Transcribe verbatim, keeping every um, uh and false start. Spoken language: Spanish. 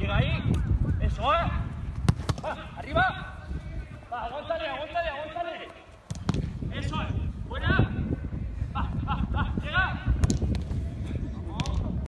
Llega ahí. Eso, ¿eh? Va, arriba. Va, aguántale, aguántale, aguántale.